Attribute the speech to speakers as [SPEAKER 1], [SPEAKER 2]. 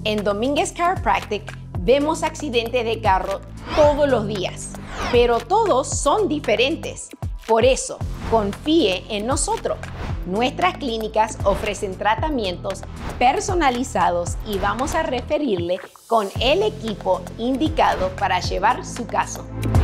[SPEAKER 1] En Domínguez Chiropractic vemos accidentes de carro todos los días, pero todos son diferentes. Por eso, confíe en nosotros. Nuestras clínicas ofrecen tratamientos personalizados y vamos a referirle con el equipo indicado para llevar su caso.